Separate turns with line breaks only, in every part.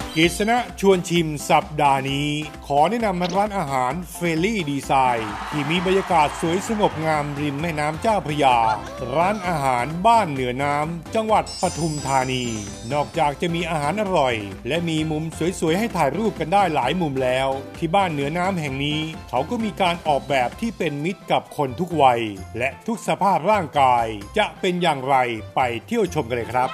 กฤษณะชวนชิมสัปดาห์นี้ขอแนะนำร้านอาหารเฟลลี่ดีไซน์ที่มีบรรยากาศสวยสงบงามริมแม่น้ำเจ้าพระยาร้านอาหารบ้านเหนือน้ำจังหวัดปทุมธานีนอกจากจะมีอาหารอร่อยและมีมุมสวยๆให้ถ่ายรูปกันได้หลายมุมแล้วที่บ้านเหนือน้ำแห่งนี้เขาก็มีการออกแบบที่เป็นมิตรกับคนทุกวัยและทุกสภาพร่างกายจะเป็นอย่างไรไปเที่ยวชมกันเลยครับ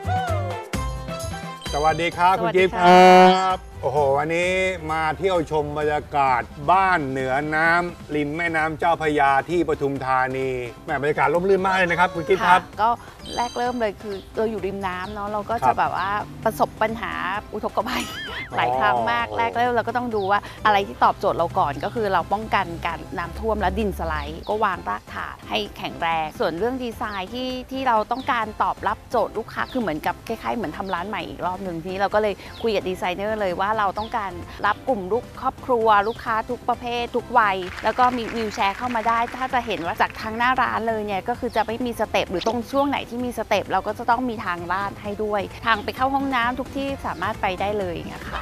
สวัสดีครับคุณจิ๊บครับโอ้โหวันนี้มาเที่ยวชมบรรยากาศบ้านเหนือน้ำริมแม่น้ำเจ้าพระยาที่ปทุมธานีแหมบรรยากาศร่มรื่นมากเลยนะครับคุณจิ๊บครับ
ก็แรกเริ่มเลยคือเราอยู่ริมน้ำเนาะเราก็จะแบบว่าประสบปัญหาอุทกภัยหลายครั้งมากแรกเริ่มเราก็ต้องดูว่าอะไรที่ตอบโจทย์เราก่อนก็คือเราป้องกันการน้ำท่วมและดินสไลด์ก็วางรากฐานให้แข็งแรงส่วนเรื่องดีไซน์ที่เราต้องการตอบรับโจทย์ลูกค้าคือเหมือนกับคล้ายๆเหมือนทำร้านใหม่อีกรอบหนึ่งทีนี้เราก็เลยคุยกับดีไซเนอร์เลยว่าเราต้องการรับกลุ่มลูกครอบครัวลูกค้าทุกประเภททุกวัยแล้วก็มีวิวแชร์เข้ามาได้ถ้าจะเห็นว่าจากทางหน้าร้านเลยเนี่ยก็คือจะไม่มีสเต็ปหรือตรงช่วงไหนที่มีสเต็ปเราก็จะต้องมีทางลาดให้ด้วยทางไปเข้าห้องน้ำทุกที่สามารถไปได้เลยอย่างเงี้ยค่ะ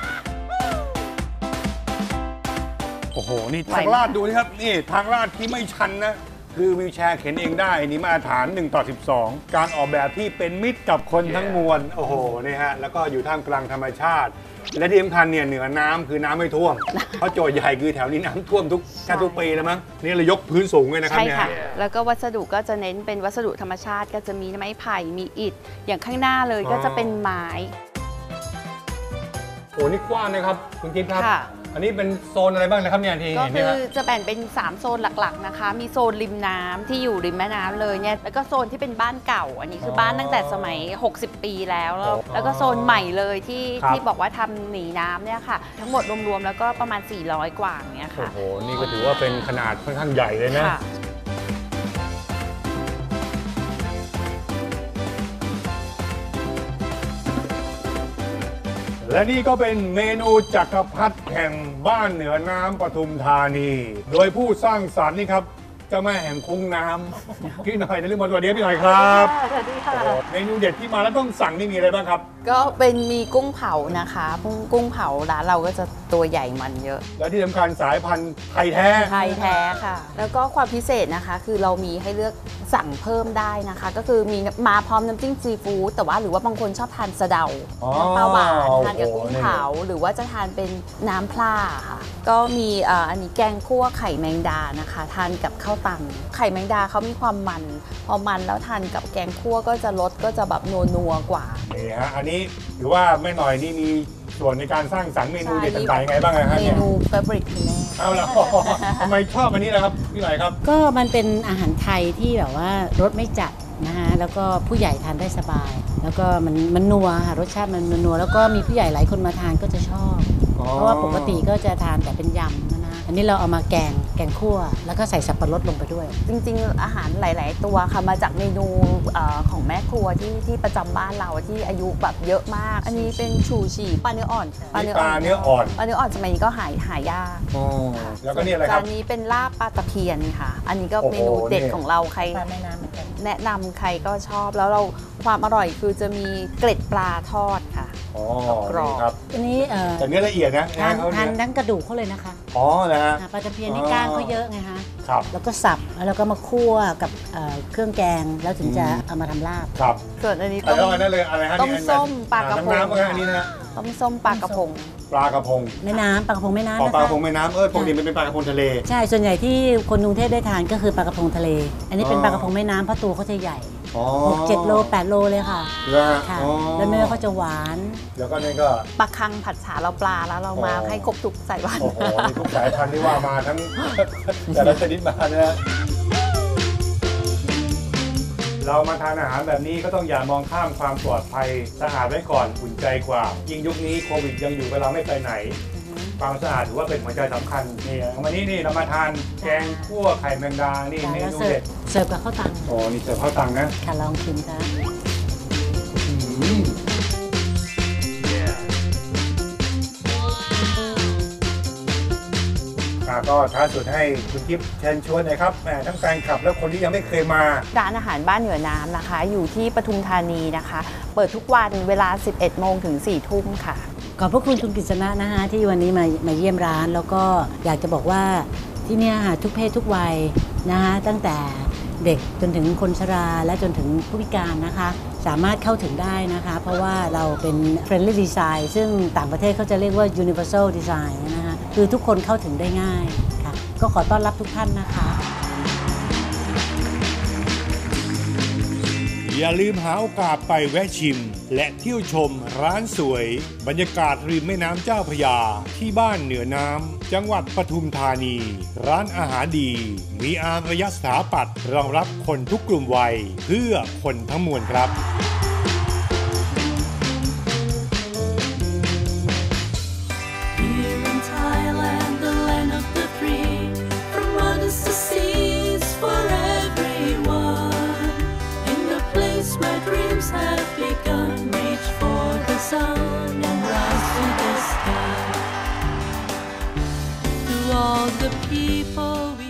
โอ้โหนี่ทางลาดดูนะครับนี่ทางลาดที่ไม่ชันนะคือวิวแชร์เข็นเองได้นี่มาตรฐาน1:12การออกแบบที่เป็นมิตรกับคนทั้งมวลโอ้โหนี่ฮะแล้วก็อยู่ท่ามกลางธรรมชาติและที่สำคัญเนี่ยเหนือน้ำคือน้ำไม่ท่วมเพราะโจทย์ใหญ่คือแถวนี้น้ำท่วมแค่ทุกปีแล้วมั้งนี่เรายกพื้นสูงเลยนะครับ
ใช่ค่ะแล้วก็วัสดุก็จะเน้นเป็นวัสดุธรรมชาติก็จะมีไม้ไผ่มีอิฐอย่างข้างหน้าเลยก็จะเป็นไม้
โอ้นี่กว้างนะครับคุณจิ๊บครับอันนี้เป็นโซนอะไรบ้างนะครับเนี่ยที่
ก็คือจะแบ่งเป็น3โซนหลักๆนะคะมีโซนริมน้ำที่อยู่ริมแม่น้ำเลยเนี่ยแล้วก็โซนที่เป็นบ้านเก่าอันนี้คือบ้านตั้งแต่สมัย60 ปีแล้วก็โซนใหม่เลยที่บอกว่าทำหนีน้ำเนี่ยค่ะทั้งหมดรวมๆแล้วก็ประมาณ400กว่าเนี่ยค่ะ
โอ้โหนี่ก็ถือว่าเป็นขนาดค่อนข้างใหญ่เลยนะและนี่ก็เป็นเมนูจักรพรรดิแห่งบ้านเหนือน้ำปทุมธานีโดยผู้สร้างสรรค์นี่ครับเจ้าแม่แห่งคุ้งน้ำพี่หน่อยนฤมลสวัสดีพี่หน่อยครับ
สวัสดีค่ะ
เมนูเด็ดที่มาแล้วต้องสั่งนี่มีอะไรบ้างครับ
ก็เป็นมีกุ้งเผานะคะกุ้งเผาร้านเราก็จะตัวใหญ่มันเยอะ
และที่สำคัญสายพันธุ์ไทยแท้
ค่ะแล้วก็ความพิเศษนะคะคือเรามีให้เลือกสั่งเพิ่มได้นะคะก็คือมีมาพร้อมน้ำจิ้มซีฟู้ดแต่ว่าหรือว่าบางคนชอบทานสะเดาน้ำปลาหวานทานกับกุ้งเผาหรือว่าจะทานเป็นน้ำพล่าค่ะก็มีอันนี้แกงคั่วไข่แมงดานะคะทานกับข้าวตังไข่แมงดาเขามีความมันพอมันแล้วทานกับแกงคั่วก็จะรสก็จะแบบนัวกว่า
นี่ฮะอันนี้ถือว่าแม่หน่อยนี่มีส่วนในการสร้างสรรค์เมนูเด็ดต่างๆยังไงบ้างครับ
เมนูเฟเวอริตคุณแม่
เอาละทำไมชอบอันนี้ล่ะครับพี่หน่อยครับ
ก็มันเป็นอาหารไทยที่แบบว่ารสไม่จัดนะคะแล้วก็ผู้ใหญ่ทานได้สบายแล้วก็มันนัวค่ะรสชาติมันนัวแล้วก็มีผู้ใหญ่หลายคนมาทานก็จะชอบเพราะว่าปกติก็จะทานแต่เป็นยำนะอันนี้เราเอามาแกงคั่วแล้วก็ใส่สับปะรดลงไปด้วย
จริงๆอาหารหลายๆตัวค่ะมาจากเมนูของแม่ครัวที่ประจำบ้านเราที่อายุแบบเยอะมากอันนี้เป็นชูชีปลาเนื้ออ่อน
ปลาเนื้ออ่
อนสมัยนี้ก็หายาก
แล้วก็นี่อะไรครับ
จานนี้เป็นลาบปลาตะเพียนค่ะอันนี้ก็เมนูเด็ดของเราใครแนะนำใครก็ชอบแล้วเราความอร่อยคือจะมีเกล็ดปลาทอดค่ะ
กรอบครับ
อันนี้
แต่เนื้อละเอียดนะ
ทานทั้งกระดูกเขาเลยนะคะ
นะฮะ
ปลาตะเพียนนี่ก้างเขาเยอะไงคะ
ครับ
แล้วก็สับแล้วก็มาคั่วกับเครื่องแกงแล้วถึงจะเอามาทำลาบ
ครับ
ส่วนอันนี้
ต้มเลยอะไรฮะ
ต้มส้มปลากระพง
อันนี้นะ
ต้มส้มปลากระพง
แม่น้ำปลากระพงแม่น้ำนะคะ
ปลากระพงแม่น้ำปกติมันเป็นปลากระพงทะเล
ใช่ส่วนใหญ่ที่คนกรุงเทพได้ทานก็คือปลากระพงทะเลอันนี้เป็นปลากระพงแม่น้ำเพราะตัวเขาจะใหญ่6-7 โล 8 โลเลยค่ะค่ะแล้วเนื้อเขาจะหวาน
แล้วก็นี่ก็
ปลาคังผัดฉาเราปลาแล้วเรามาให้ครบทุกสายพันธุ์
โอ้โหทุกสายพันธุ์ที่ว่ามาทั้งแต่ละชนิดมาเนี่ยเรามาทานอาหารแบบนี้ก็ต้องอย่ามองข้ามความปลอดภัยสะอาดไว้ก่อนอุ่นใจกว่ายิ่งยุคนี้โควิดยังอยู่เราไม่ไปไหนความสะอาดถือว่าเป็นหัวใจสำคัญนี่วันนี้นี่เรามาทานแกงคั่วไข่แมงดานี่เมนูเด็ด
เสิร์ฟกับข้าวตัง
นี่เสิร์ฟข้าวตังนะ
ค่ะลองชิมค่ะ
ก็ท้าสุดให้คุณทิพย์เชิญชวนหน่อยครับทั้งแฟนคลับและคนที่ยังไม่เคยมา
ร้านอาหารบ้านเหนือน้ำนะคะอยู่ที่ปทุมธานีนะคะ เปิดทุกวันเวลา 11 โมงถึง 4 ทุ่มค่ะ
ขอบพระคุณคุณกฤษณะนะคะที่วันนี้มาเยี่ยมร้านแล้วก็อยากจะบอกว่าที่นี่ทุกเพศทุกวัยนะคะตั้งแต่เด็กจนถึงคนชราและจนถึงผู้พิการนะคะสามารถเข้าถึงได้นะคะเพราะว่าเราเป็น friendly design ซึ่งต่างประเทศเขาจะเรียกว่า universal design นะคะคือทุกคนเข้าถึงได้ง่ายค่ะก็ขอต้อนรับทุกท่านนะคะ
อย่าลืมหาโอกาสไปแวะชิมและเที่ยวชมร้านสวยบรรยากาศริมแม่น้ำเจ้าพระยาที่บ้านเหนือน้ำจังหวัดปทุมธานีร้านอาหารดีมีอารยสถาปัตย์รองรับคนทุกกลุ่มวัยเพื่อคนทั้งมวลครับ
where dreams have begun, reach for the sun and rise to the sky. To all the people we